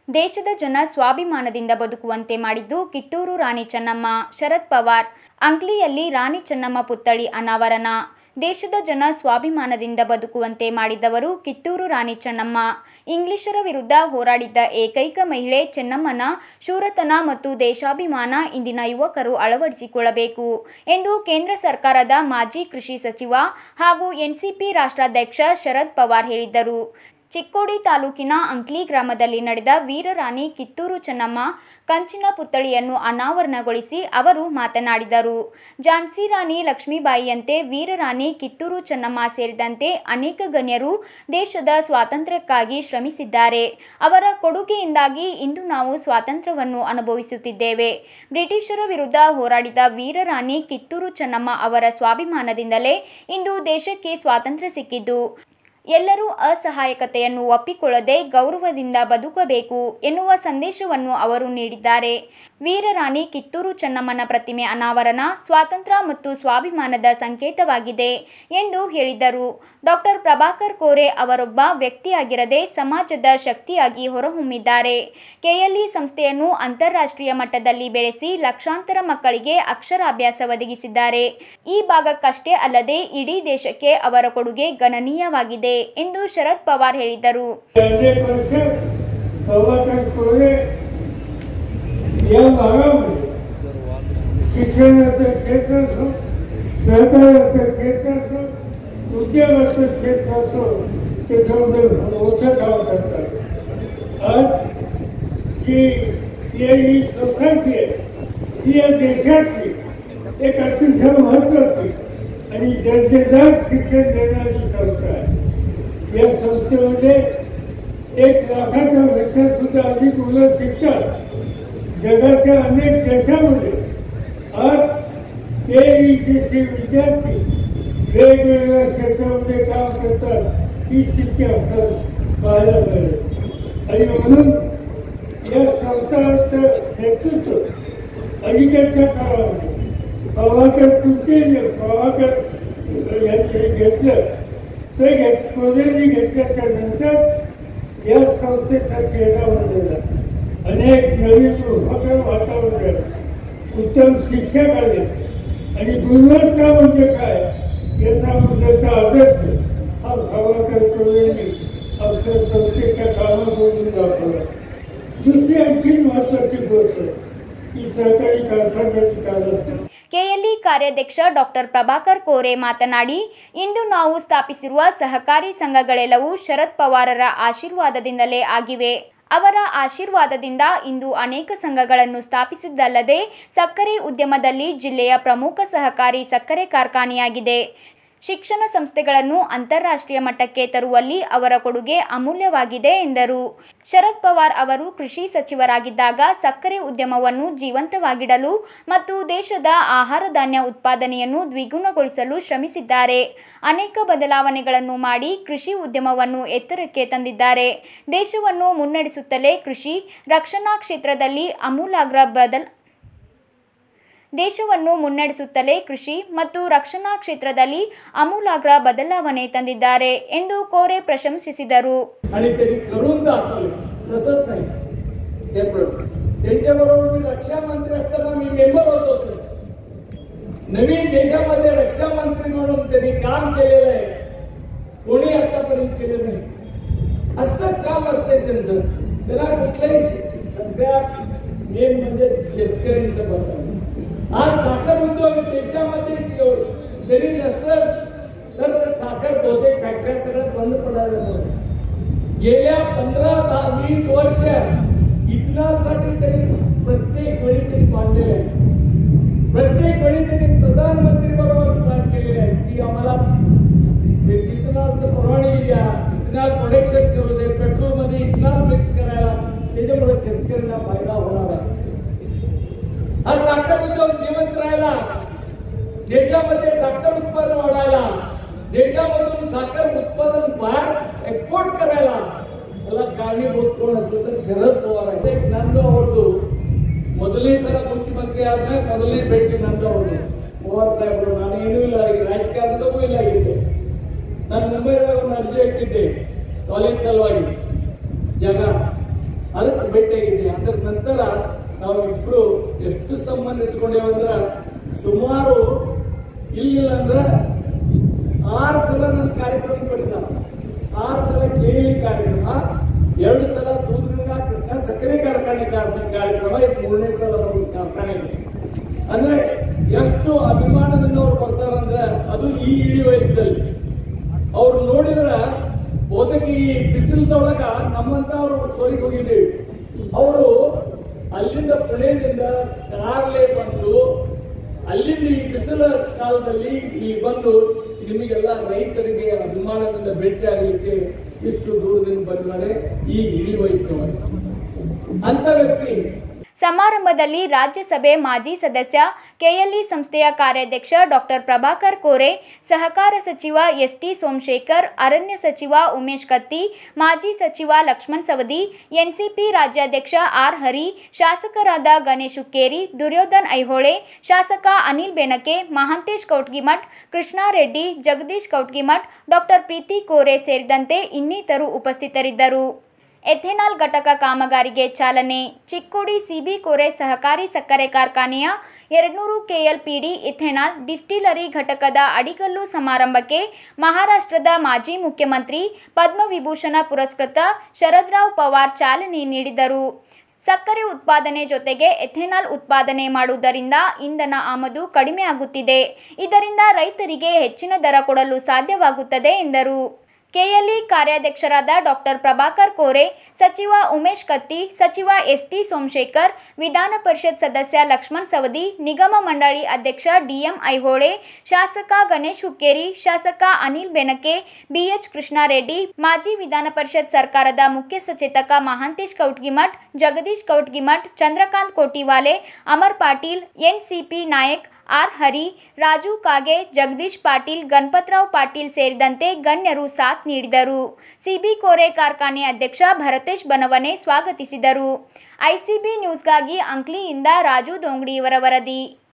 ದೇಶದ ಜನ ಸ್ವಾಭಿಮಾನದಿಂದ ಬದುಕುವಂತೆ ಮಾಡಿದ್ದು ಕಿತ್ತೂರು ರಾಣಿ ಚೆನ್ನಮ್ಮ. ಶರದ್ ಪವಾರ್. ಅಂಕ್ಲಿಯಲ್ಲಿ ರಾಣಿ ಚೆನ್ನಮ್ಮ ಪುತ್ಥಳಿ ಅನಾವರಣ. ದೇಶದ ಜನ ಸ್ವಾಭಿಮಾನದಿಂದ ಬದುಕುವಂತೆ ಮಾಡಿದವರು ಕಿತ್ತೂರು ರಾಣಿ ಚೆನ್ನಮ್ಮ. ಇಂಗ್ಲಿಷರ ವಿರುದ್ಧ ಹೋರಾಡಿದ್ದ ಏಕೈಕ ಮಹಿಳೆ ಚೆನ್ನಮ್ಮನ ಶೂರತನ ಮತ್ತು ದೇಶಾಭಿಮಾನ ಇಂದಿನ ಯುವಕರು ಅಳವಡಿಸಿಕೊಳ್ಳಬೇಕು ಎಂದು ಕೇಂದ್ರ ಸರ್ಕಾರದ ಮಾಜಿ ಕೃಷಿ ಸಚಿವ ಹಾಗೂ ಎನ್ಸಿಪಿ ರಾಷ್ಟ್ರಾಧ್ಯಕ್ಷ ಶರದ್ ಪವಾರ್ ಹೇಳಿದರು. ಚಿಕ್ಕೋಡಿ ತಾಲೂಕಿನ ಅಂಕ್ಲಿ ಗ್ರಾಮದಲ್ಲಿ ನಡೆದ ವೀರರಾಣಿ ಕಿತ್ತೂರು ಚೆನ್ನಮ್ಮ ಕಂಚಿನ ಪುತ್ಥಳಿಯನ್ನು ಅನಾವರಣಗೊಳಿಸಿ ಅವರು ಮಾತನಾಡಿದರು. ಝಾನ್ಸಿ ರಾಣಿ ಲಕ್ಷ್ಮೀಬಾಯಿಯಂತೆ ವೀರರಾಣಿ ಕಿತ್ತೂರು ಚೆನ್ನಮ್ಮ ಸೇರಿದಂತೆ ಅನೇಕ ಗಣ್ಯರು ದೇಶದ ಸ್ವಾತಂತ್ರ್ಯಕ್ಕಾಗಿ ಶ್ರಮಿಸಿದ್ದಾರೆ. ಅವರ ಕೊಡುಗೆಯಿಂದಾಗಿ ಇಂದು ನಾವು ಸ್ವಾತಂತ್ರ್ಯವನ್ನು ಅನುಭವಿಸುತ್ತಿದ್ದೇವೆ. ಬ್ರಿಟಿಷರ ವಿರುದ್ಧ ಹೋರಾಡಿದ ವೀರರಾಣಿ ಕಿತ್ತೂರು ಚೆನ್ನಮ್ಮ ಅವರ ಸ್ವಾಭಿಮಾನದಿಂದಲೇ ಇಂದು ದೇಶಕ್ಕೆ ಸ್ವಾತಂತ್ರ್ಯ ಸಿಕ್ಕಿದ್ದು. ಎಲ್ಲರೂ ಅಸಹಾಯಕತೆಯನ್ನು ಒಪ್ಪಿಕೊಳ್ಳದೆ ಗೌರವದಿಂದ ಬದುಕಬೇಕು ಎನ್ನುವ ಸಂದೇಶವನ್ನು ಅವರು ನೀಡಿದ್ದಾರೆ. ವೀರರಾಣಿ ಕಿತ್ತೂರು ಚೆನ್ನಮ್ಮನ ಪ್ರತಿಮೆ ಅನಾವರಣ ಸ್ವಾತಂತ್ರ್ಯ ಮತ್ತು ಸ್ವಾಭಿಮಾನದ ಸಂಕೇತವಾಗಿದೆ ಎಂದು ಹೇಳಿದರು. ಡಾಕ್ಟರ್ ಪ್ರಭಾಕರ್ ಕೋರೆ ಅವರೊಬ್ಬ ವ್ಯಕ್ತಿಯಾಗಿರದೆ ಸಮಾಜದ ಶಕ್ತಿಯಾಗಿ ಹೊರಹೊಮ್ಮಿದ್ದಾರೆ. ಕೆಎಲ್ಇ ಸಂಸ್ಥೆಯನ್ನು ಅಂತಾರಾಷ್ಟ್ರೀಯ ಮಟ್ಟದಲ್ಲಿ ಬೆಳೆಸಿ ಲಕ್ಷಾಂತರ ಮಕ್ಕಳಿಗೆ ಅಕ್ಷರಾಭ್ಯಾಸ ಒದಗಿಸಿದ್ದಾರೆ. ಈ ಭಾಗಕ್ಕಷ್ಟೇ ಅಲ್ಲದೆ ಇಡೀ ದೇಶಕ್ಕೆ ಅವರ ಕೊಡುಗೆ ಗಣನೀಯವಾಗಿದೆ ಎಂದು ಶರದ್ ಪವಾರ್ ಹೇಳಿದರು. शिक्षणाचं क्षेत्र असो, सहकार्याचं क्षेत्र असो, उद्योगाचं क्षेत्र असो, त्याच्यामध्ये मोठं काम करतात. आज ही सोसायटी आहे ही या देशातली एक अतिशय महत्वाची आणि दर्जेदार शिक्षण देणारी संस्था आहे. या संस्थेमध्ये 1,00,000 पेक्षा सुद्धा अधिक मुलं शिक्षक जगाच्या अनेक देशामध्ये आज KECC विद्यार्थी वेगवेगळ्या क्षेत्रामध्ये काम करतात. ही स्थिती आपल्याला पाहायला मिळेल आणि म्हणून या संस्थांचं नेतृत्व अलीकडच्या काळामध्ये प्रभाकर यांनी घेतलं. ते प्रोजेक्ट घेतल्याच्या नंतर या संस्थेचा चेहरा बदलला. अनेक नवीन उपक्रम वातावरण, उत्तम शिक्षक आले आणि गुणवत्ता म्हणजे काय याचा मुद्द्याचा आदर्श हा प्रभाकर यांनी आपल्या संस्थेच्या कामामधून दाखवला. दुसरी आणखी महत्वाची गोष्ट ही सहकारी कारखान्याची चालक. ಕೆಎಲ್ಇ ಕಾರ್ಯಾಧ್ಯಕ್ಷ ಡಾಕ್ಟರ್ ಪ್ರಭಾಕರ್ ಕೋರೆ ಮಾತನಾಡಿ, ಇಂದು ನಾವು ಸ್ಥಾಪಿಸಿರುವ ಸಹಕಾರಿ ಸಂಘಗಳೆಲ್ಲವೂ ಶರದ್ ಪವಾರರ ಆಶೀರ್ವಾದದಿಂದಲೇ ಆಗಿವೆ. ಅವರ ಆಶೀರ್ವಾದದಿಂದ ಇಂದು ಅನೇಕ ಸಂಘಗಳನ್ನು ಸ್ಥಾಪಿಸಿದ್ದಲ್ಲದೆ ಸಕ್ಕರೆ ಉದ್ಯಮದಲ್ಲಿ ಜಿಲ್ಲೆಯ ಪ್ರಮುಖ ಸಹಕಾರಿ ಸಕ್ಕರೆ ಕಾರ್ಖಾನೆಯಾಗಿದೆ. ಶಿಕ್ಷಣ ಸಂಸ್ಥೆಗಳನ್ನು ಅಂತಾರಾಷ್ಟ್ರೀಯ ಮಟ್ಟಕ್ಕೆ ತರುವಲ್ಲಿ ಅವರ ಕೊಡುಗೆ ಅಮೂಲ್ಯವಾಗಿದೆ ಎಂದರು. ಶರದ್ ಪವಾರ್ ಅವರು ಕೃಷಿ ಸಚಿವರಾಗಿದ್ದಾಗ ಸಕ್ಕರೆ ಉದ್ಯಮವನ್ನು ಜೀವಂತವಾಗಿಡಲು ಮತ್ತು ದೇಶದ ಆಹಾರ ಧಾನ್ಯ ಉತ್ಪಾದನೆಯನ್ನು ದ್ವಿಗುಣಗೊಳಿಸಲು ಶ್ರಮಿಸಿದ್ದಾರೆ. ಅನೇಕ ಬದಲಾವಣೆಗಳನ್ನು ಮಾಡಿ ಕೃಷಿ ಉದ್ಯಮವನ್ನು ಎತ್ತರಕ್ಕೆ ತಂದಿದ್ದಾರೆ. ದೇಶವನ್ನು ಮುನ್ನಡೆಸುತ್ತಲೇ ಕೃಷಿ ರಕ್ಷಣಾ ಕ್ಷೇತ್ರದಲ್ಲಿ ಆಮೂಲಾಗ್ರ ಬದಲಾವಣೆ ತಂದಿದ್ದಾರೆ ಎಂದು ಕೋರೆ ಪ್ರಶಂಸಿಸಿದರು. त्यांच्याबरोबर मी रक्षा मंत्री असताना मी मेंबर होतो. नवीन देशामध्ये रक्षा मंत्री म्हणून त्यांनी काम केलेलं आहे. कोणी आतापर्यंत केलं नाही. असं काम असतंय त्यांचं. त्याला कुठल्याही सगळ्यात मेन म्हणजे शेतकऱ्यांचं बदल. आज साखर उद्योग देशामध्ये जरी नसलंच तर साखर बहुतेक फॅक्टऱ्या सगळ्यात बंद पडायला लागल्या. गेल्या 15-20 वर्ष इथनासाठी त्यांनी प्रत्येक वेळी त्यांनी मांडलेले आहे. प्रत्येक वेळी त्यांनी प्रधानमंत्री बरोबर प्लॅन केलेले आहे की आम्हाला इथनालचं प्रमाण द्या, इथनाल प्रोडक्शन करू दे, पेट्रोलमध्ये इथनाल मिक्स करायला. त्याच्यामुळे शेतकऱ्यांना फायदा होणार आहे. हा साखर उद्योग जिवंत राहायला, देशामध्ये साखर उत्पादन वाढायला, देशामधून साखर उत्पादन बाहेर एक्सपोर्ट करायला त्याला कारणीभूत कोण असतो तर शरद पवार आहे. ನಂದು ಅವ್ರದ್ದು ಮೊದಲನೇ ಸಲ ಮುಖ್ಯಮಂತ್ರಿ ಆದ್ಮೇಲೆ ಮೊದಲನೇ ಭೇಟಿ ನಂದು ಅವ್ರದ್ದು. ಪವಾರ್ ಸಾಹೇಬರು ನಾನು ಏನೂ ಇಲ್ಲ, ರಾಜಕಾರಣದವೂ ಇಲ್ಲ ಆಗಿದ್ದೆ. ನಾನು ಮುಂಬೈದಾಗ ಒಂದು ಅರ್ಜಿ ಹಾಕಿದ್ದೆ ಕಾಲೇಜ್ ಸಲುವಾಗಿ. ಜಗ ಅದಕ್ಕೆ ಭೇಟಿಯಾಗಿದೆ. ಅದರ ನಂತರ ನಾವು ಇಬ್ರು ಎಷ್ಟು ಸಂಬಂಧ ಇಟ್ಕೊಂಡೇವಂದ್ರ ಸುಮಾರು ಇಲ್ಲ ಅಂದ್ರೆ 6 ಸಲ ನನ್ನ ಕಾರ್ಯಕ್ರಮ ಪಡೆದ, 6 ಸಲ ಕೇಳಿ ಕಾರ್ಯಕ್ರಮ, 2 ಸಲ ದೂಧಗಂಗಾ ಕೃಷ್ಣ ಸಕ್ಕರೆ ಕಾರ್ಖಾನೆ ಕಾರ್ಯಕ್ರಮ, ಇದು 3ನೇ ಸಲ ಕಾರ್ಖಾನೆ. ಅಂದ್ರೆ ಎಷ್ಟು ಅಭಿಮಾನದಿಂದ ಅವ್ರು ಬರ್ತಾರಂದ್ರೆ ಅದು ಈ ಇಳಿ ವಯಸ್ಸಲ್ಲಿ ಅವ್ರು ನೋಡಿದ್ರ ಬಹುತೇಕ ಈ ಬಿಸಿಲದೊಳಗ ನಮ್ಮಂತ ಅವರು ಸೋರಿಗೆ ಹೋಗಿದ್ದೀವಿ. ಅವರು ಅಲ್ಲಿಂದ ಪುಣೆದಿಂದ ಕಾರ್ಲೆ ಬಂದು ಅಲ್ಲಿಂದ ಈ ಬಿಸಿಲ ಕಾಲದಲ್ಲಿ ಇಲ್ಲಿ ಬಂದು ನಿಮಗೆಲ್ಲ ರೈತರಿಗೆ ಅಭಿಮಾನದಿಂದ ಭೇಟಿ ಆಗಲಿಕ್ಕೆ ಇಷ್ಟು ದೂರದಿಂದ ಬಂದಿದ್ದಾರೆ ಈ ಇಳಿ ವಯಸ್ಸಿನವರು ಅಂತ ವ್ಯಕ್ತಿ. ಸಮಾರಂಭದಲ್ಲಿ ರಾಜ್ಯಸಭೆ ಮಾಜಿ ಸದಸ್ಯ ಕೆಎಲ್ಇ ಸಂಸ್ಥೆಯ ಕಾರ್ಯಾಧ್ಯಕ್ಷ ಡಾಕ್ಟರ್ ಪ್ರಭಾಕರ್ ಕೋರೆ, ಸಹಕಾರ ಸಚಿವ ಎಸ್ಟಿ ಸೋಮಶೇಖರ್, ಅರಣ್ಯ ಸಚಿವ ಉಮೇಶ್ ಕತ್ತಿ, ಮಾಜಿ ಸಚಿವ ಲಕ್ಷ್ಮಣ್ ಸವದಿ, ಎನ್ಸಿಪಿ ರಾಜ್ಯಾಧ್ಯಕ್ಷ ಆರ್ ಹರಿ, ಶಾಸಕರಾದ ಗಣೇಶ್ ಹುಕ್ಕೇರಿ, ದುರ್ಯೋಧನ್ ಐಹೊಳೆ, ಶಾಸಕ ಅನಿಲ್ ಬೆನಕೆ, ಮಹಾಂತೇಶ್ ಕೌಟ್ಗಿಮಠ್, ಕೃಷ್ಣಾರೆಡ್ಡಿ, ಜಗದೀಶ್ ಕೌಟ್ಗಿಮಠ್, ಡಾಕ್ಟರ್ ಪ್ರೀತಿ ಕೋರೆ ಸೇರಿದಂತೆ ಇನ್ನಿತರು ಉಪಸ್ಥಿತರಿದ್ದರು. ಎಥೆನಾಲ್ ಘಟಕ ಕಾಮಗಾರಿಗೆ ಚಾಲನೆ. ಚಿಕ್ಕೋಡಿ ಸಿಬಿ ಕೋರೆ ಸಹಕಾರಿ ಸಕ್ಕರೆ ಕಾರ್ಖಾನೆಯ 200 ಕೆಎಲ್ಪಿಡಿ ಇಥೆನಾಲ್ ಡಿಸ್ಟಿಲರಿ ಘಟಕದ ಅಡಿಗಲ್ಲು ಸಮಾರಂಭಕ್ಕೆ ಮಹಾರಾಷ್ಟ್ರದ ಮಾಜಿ ಮುಖ್ಯಮಂತ್ರಿ ಪದ್ಮವಿಭೂಷಣ ಪುರಸ್ಕೃತ ಶರದ್ರಾವ್ ಪವಾರ್ ಚಾಲನೆ ನೀಡಿದರು. ಸಕ್ಕರೆ ಉತ್ಪಾದನೆ ಜೊತೆಗೆ ಎಥೆನಾಲ್ ಉತ್ಪಾದನೆ ಮಾಡುವುದರಿಂದ ಇಂಧನ ಆಮದು ಕಡಿಮೆ ಆಗುತ್ತಿದೆ. ಇದರಿಂದ ರೈತರಿಗೆ ಹೆಚ್ಚಿನ ದರ ಕೊಡಲು ಸಾಧ್ಯವಾಗುತ್ತದೆ ಎಂದರು. ಕೆಎಲ್ಇ ಕಾರ್ಯಾಧ್ಯಕ್ಷರಾದ ಡಾಕ್ಟರ್ ಪ್ರಭಾಕರ್ ಕೋರೆ, ಸಚಿವ ಉಮೇಶ್ ಕತ್ತಿ, ಸಚಿವ ಎಸ್ಟಿ ಸೋಮಶೇಖರ್, ವಿಧಾನ ಪರಿಷತ್ ಸದಸ್ಯ ಲಕ್ಷ್ಮಣ್ ಸವದಿ, ನಿಗಮ ಮಂಡಳಿ ಅಧ್ಯಕ್ಷ ಡಿಎಂ ಐಹೊಳೆ, ಶಾಸಕ ಗಣೇಶ್ ಹುಕ್ಕೇರಿ, ಶಾಸಕ ಅನಿಲ್ ಬೆನಕೆ, ಬಿಎಚ್ ಕೃಷ್ಣಾರೆಡ್ಡಿ, ಮಾಜಿ ವಿಧಾನ ಪರಿಷತ್ ಸರ್ಕಾರದ ಮುಖ್ಯ ಸಚೇತಕ ಮಹಾಂತೇಶ್ ಕೌಟ್ಗಿಮಠ್, ಜಗದೀಶ್ ಕೌಟ್ಗಿಮಠ್, ಚಂದ್ರಕಾಂತ್ ಕೋಟಿವಾಲೆ, ಅಮರ್ ಪಾಟೀಲ್, ಎನ್ಸಿಪಿ ನಾಯಕ್ ಆರ್ ಹರಿ, ರಾಜು ಕಾಗೆ, ಜಗದೀಶ್ ಪಾಟೀಲ್, ಗಣಪತರಾವ್ ಪಾಟೀಲ್ ಸೇರಿದಂತೆ ಗಣ್ಯರು ಸಾಥ್ ನೀಡಿದರು. ಸಿಬಿ ಕೋರೆ ಕಾರ್ಖಾನೆ ಅಧ್ಯಕ್ಷ ಭರತೇಶ್ ಬನವನೆ ಸ್ವಾಗತಿಸಿದರು. ಐಸಿಬಿ ನ್ಯೂಸ್ಗಾಗಿ ಅಂಕ್ಲಿಯಿಂದ ರಾಜು ದೊಂಗಡಿಯವರ ವರದಿ.